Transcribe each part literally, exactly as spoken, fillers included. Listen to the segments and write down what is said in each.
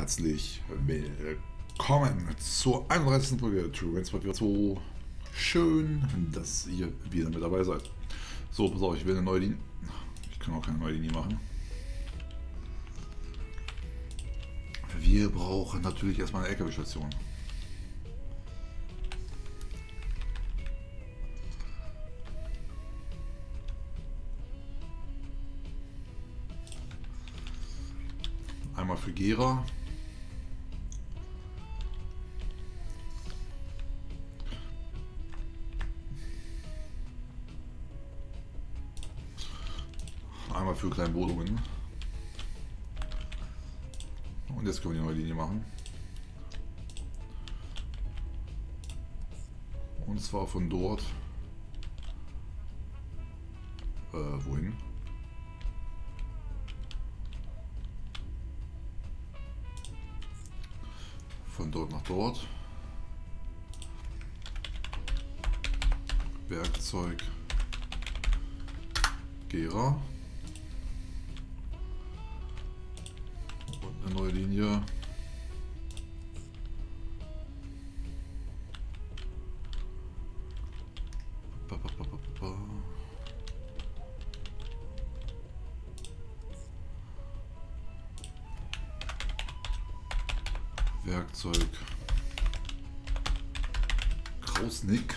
herzlich willkommen zur einunddreißigsten Folge True Rain zwei. Schön, dass ihr wieder mit dabei seid. So, pass auf, ich will eine neue Linie. Ich kann auch keine neue Linie machen. Wir brauchen natürlich erstmal eine L K W-Station. Einmal für Gera. Einmal für Kleinbohlungen. Und jetzt können wir die neue Linie machen. Und zwar von dort. Äh, wohin? Von dort nach dort. Werkzeug Gera. Und eine neue Linie. Ba, ba, ba, ba, ba. Werkzeug Krausnick.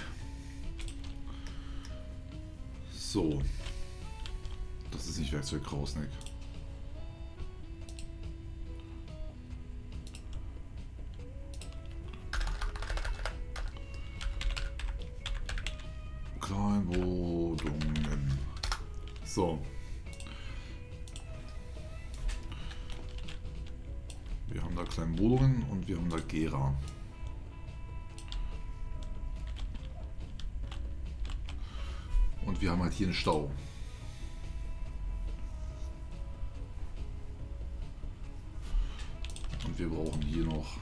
So, das ist nicht Werkzeug Krausnick. Kleinbohlungen. So. Wir haben da Kleinbohlungen und wir haben da Gera. Und wir haben halt hier einen Stau. Und wir brauchen hier noch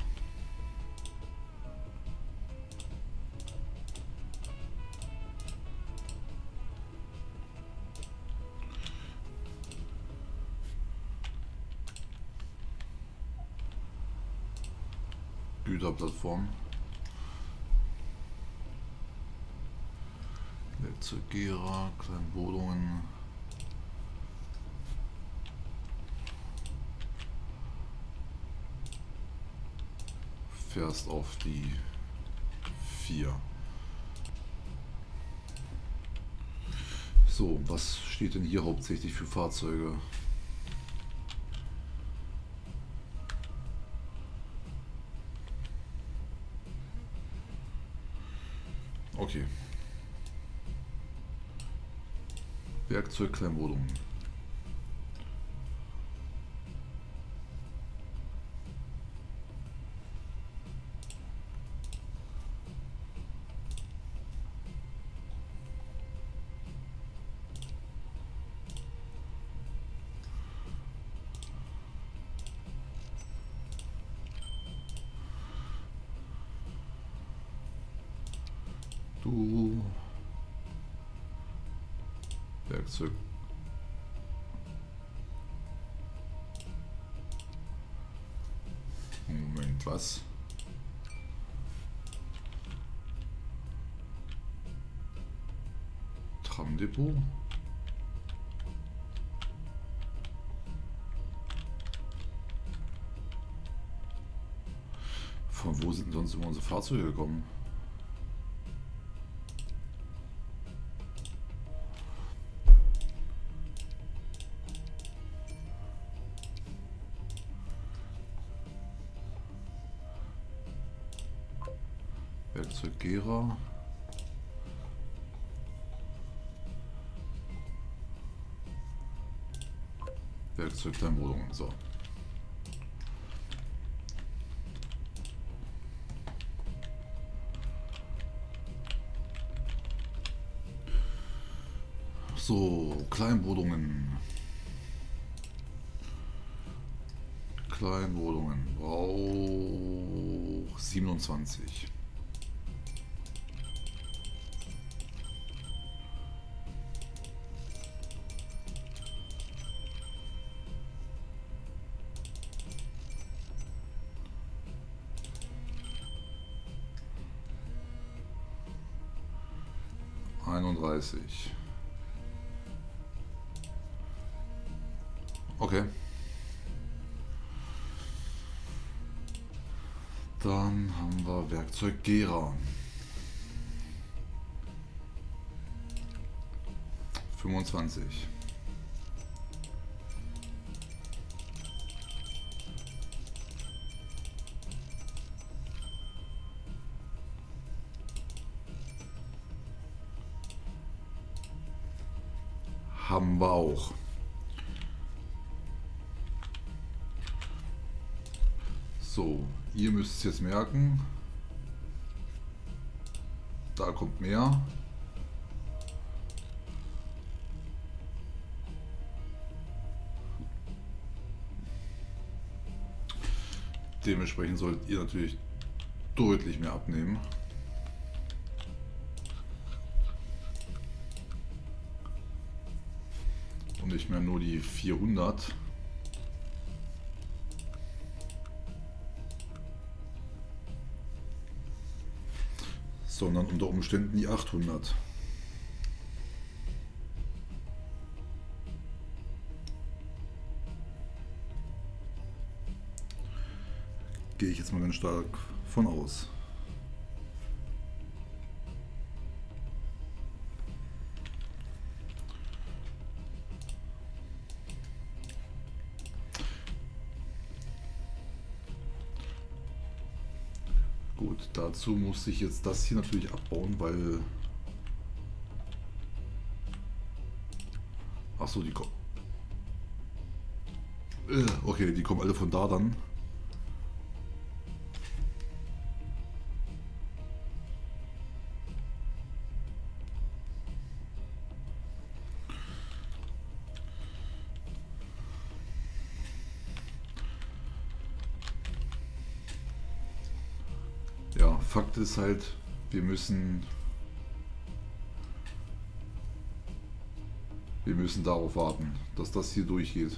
Güterplattform. Werkzeug Gera, Kleinbohlungen. Fährst auf die vier. So, was steht denn hier hauptsächlich für Fahrzeuge? Okay. Werkzeug Kleinbohlungen. Du Werkzeug Moment, was? Tramdepot? Von wo sind sonst immer unsere Fahrzeuge gekommen? Werkzeug Gera. Werkzeug Kleinbohlungen. So. So, Kleinbohlungen. Kleinbohlungen. Brauch siebenundzwanzig. einunddreißig. Okay. Dann haben wir Werkzeug Gera. fünfundzwanzig. Haben wir auch. So, ihr müsst es jetzt merken. Da kommt mehr. Dementsprechend solltet ihr natürlich deutlich mehr abnehmen. Und nicht mehr nur die vierhundert. Sondern unter Umständen die achthundert. Gehe ich jetzt mal ganz stark von aus. Gut, dazu muss ich jetzt das hier natürlich abbauen, weil... Achso, die kommen... Okay, die kommen alle von da dann. Ja, Fakt ist halt, wir müssen wir müssen darauf warten, dass das hier durchgeht.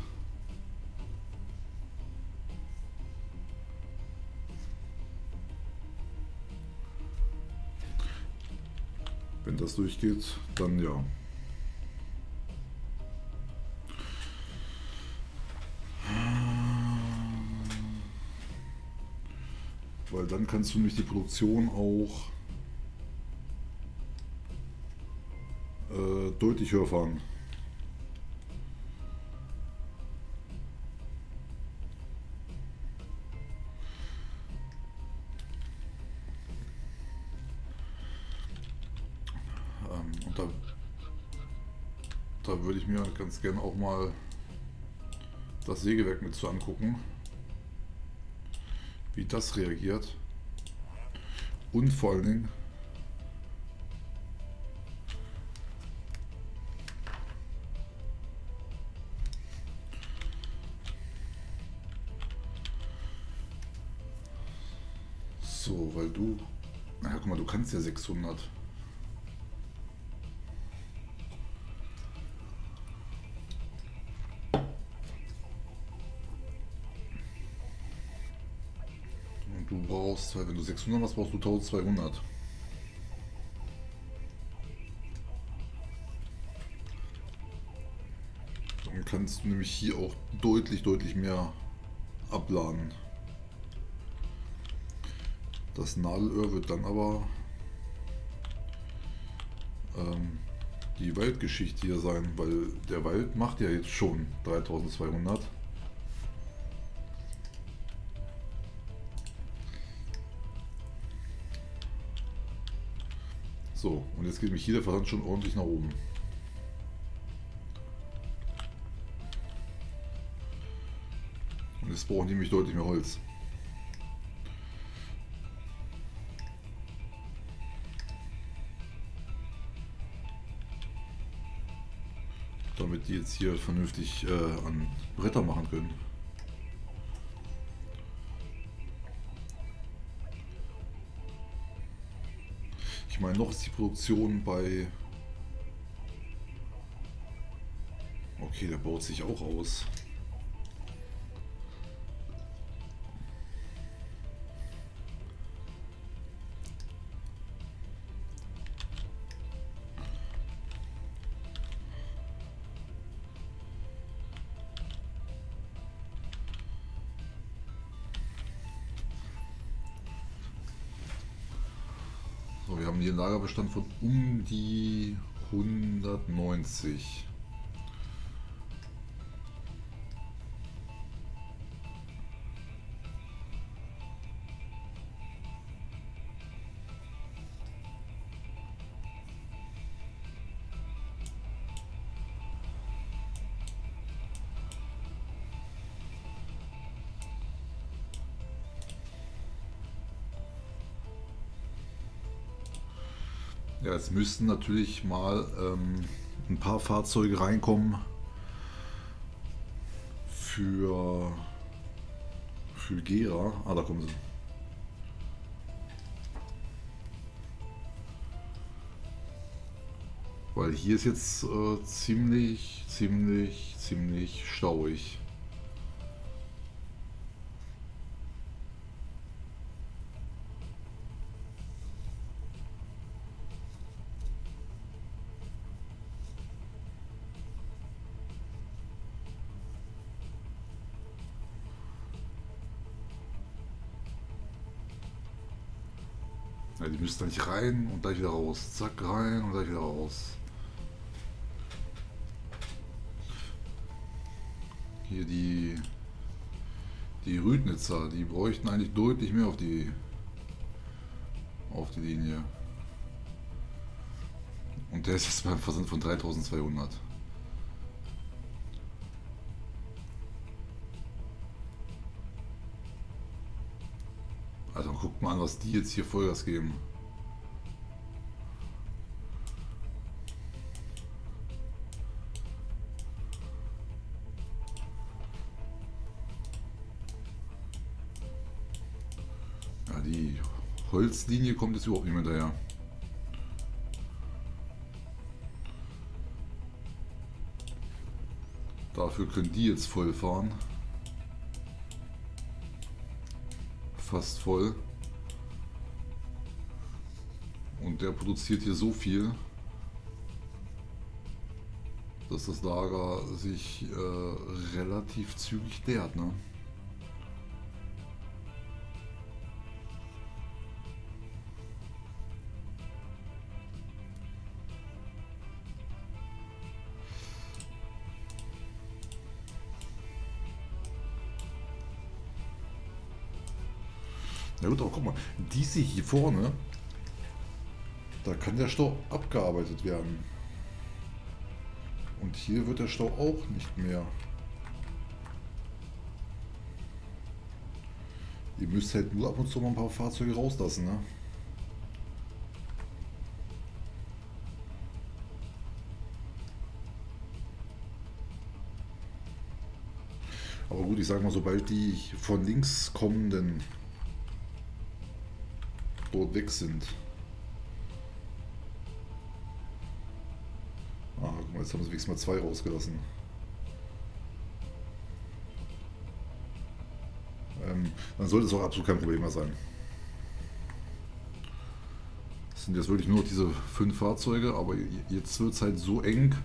Wenn das durchgeht, dann ja. Weil dann kannst du nämlich die Produktion auch äh, deutlich höher fahren. Ähm, und da, da würde ich mir ganz gerne auch mal das Sägewerk mit zu angucken, wie das reagiert. Und vor allen Dingen so, weil du, na ja, guck mal, du kannst ja sechshundert. Du brauchst, wenn du sechshundert hast, brauchst du eintausendzweihundert. Dann kannst du nämlich hier auch deutlich, deutlich mehr abladen. Das Nadelöhr wird dann aber ähm, die Waldgeschichte hier sein, weil der Wald macht ja jetzt schon dreitausendzweihundert. So, und jetzt geht mich hier der Versand schon ordentlich nach oben. Und jetzt brauchen die nämlich deutlich mehr Holz. Damit die jetzt hier vernünftig äh, an Bretter machen können. Ich meine, noch ist die Produktion bei... Okay, der baut sich auch aus. haben hier einen Lagerbestand von um die hundertneunzig. Ja, es müssten natürlich mal ähm, ein paar Fahrzeuge reinkommen für, für Gera. Ah, da kommen sie. Weil hier ist jetzt äh, ziemlich, ziemlich, ziemlich stauig. Ja, die müssen dann nicht rein und gleich wieder raus. Zack, rein und gleich wieder raus. Hier die, die Rüdnitzer, die bräuchten eigentlich deutlich mehr auf die, auf die Linie. Und der ist jetzt beim Versand von dreitausendzweihundert. Also guckt mal an, was die jetzt hier Vollgas geben. Ja, die Holzlinie kommt jetzt überhaupt nicht mehr daher. Dafür können die jetzt voll fahren. Fast voll. Und der produziert hier so viel, dass das Lager sich äh, relativ zügig leert, ne? Na gut, aber guck mal, diese hier vorne, da kann der Stau abgearbeitet werden. Und hier wird der Stau auch nicht mehr. Ihr müsst halt nur ab und zu mal ein paar Fahrzeuge rauslassen, ne? Aber gut, ich sag mal, sobald die von links kommenden dort weg sind. Ah, guck mal, jetzt haben sie wenigstens mal zwei rausgelassen. Ähm, dann sollte es auch absolut kein Problem mehr sein. Es sind jetzt wirklich nur noch diese fünf Fahrzeuge, aber jetzt wird es halt so eng.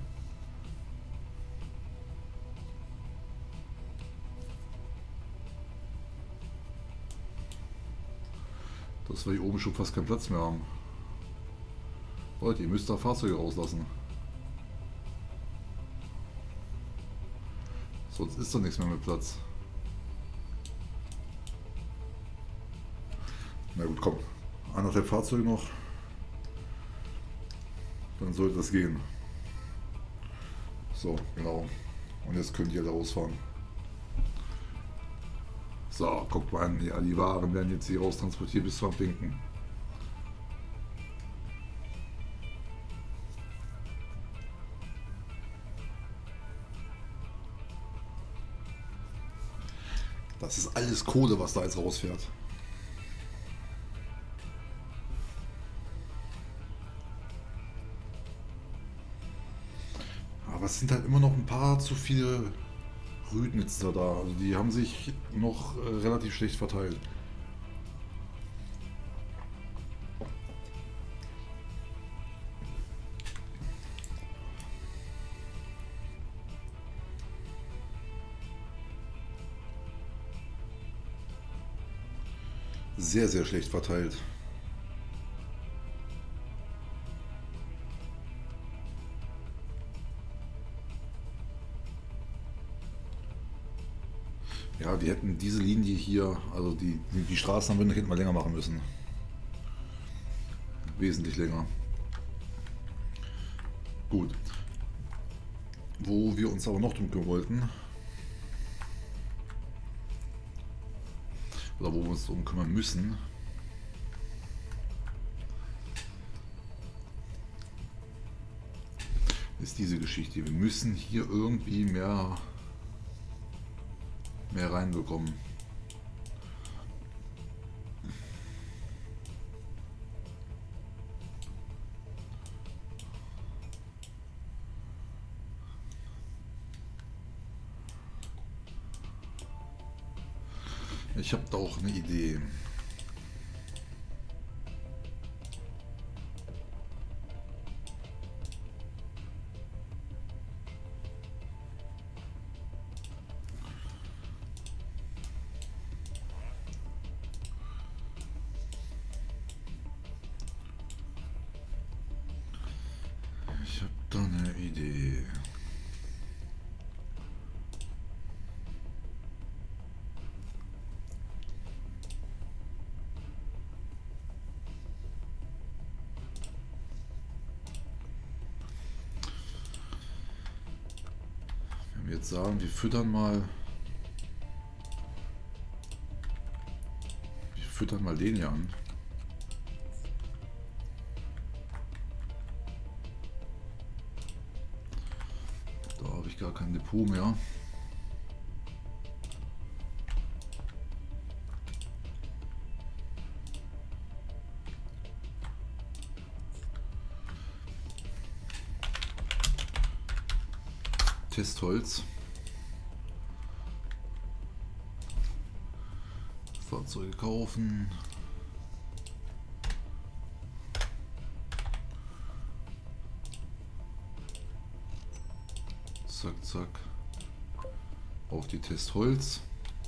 Dass wir hier oben schon fast keinen Platz mehr haben. Leute, ihr müsst da Fahrzeuge rauslassen. Sonst ist da nichts mehr mit Platz. Na gut, komm. Anderthalb Fahrzeuge noch. Dann sollte das gehen. So, genau. Und jetzt könnt ihr da rausfahren. So, guckt mal an. Ja, die Waren werden jetzt hier raus transportiert bis zum Abwinken. Das ist alles Kohle, was da jetzt rausfährt. Aber es sind halt immer noch ein paar zu viele Rüdnitzer da. Also die haben sich noch äh, relativ schlecht verteilt. Sehr, sehr schlecht verteilt. Ja, wir hätten diese Linie hier, also die, die, die Straßenanbindung hätten wir länger machen müssen. Wesentlich länger. Gut. Wo wir uns aber noch drum kümmern wollten, oder wo wir uns drum kümmern müssen, ist diese Geschichte. Wir müssen hier irgendwie mehr, mehr reinbekommen. Ich habe da auch eine Idee. Ich habe da eine Idee. Wenn wir jetzt sagen, wir füttern mal, wir füttern mal den hier an. Da habe ich gar kein Depot mehr. Testholz. Fahrzeuge kaufen. Zack, zack. Auf die Testholz.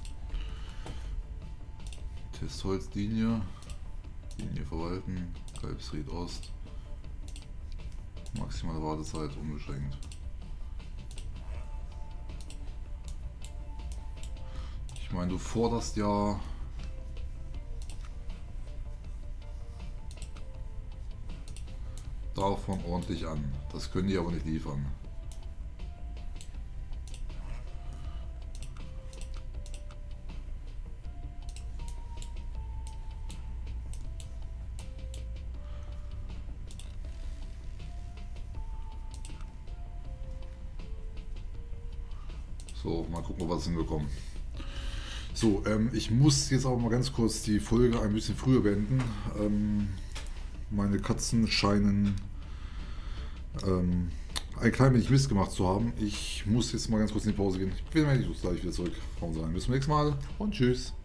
Testholzlinie. Linie verwalten. Kalbsried Ost. Maximale Wartezeit unbeschränkt. Ich meine, du forderst ja davon ordentlich an. Das können die aber nicht liefern. So, mal gucken, was wir hinbekommen. So, ähm, ich muss jetzt aber mal ganz kurz die Folge ein bisschen früher beenden. Ähm, meine Katzen scheinen ähm, ein klein wenig Mist gemacht zu haben. Ich muss jetzt mal ganz kurz in die Pause gehen. Ich bin gleich wieder zurück. Bis zum nächsten Mal und tschüss.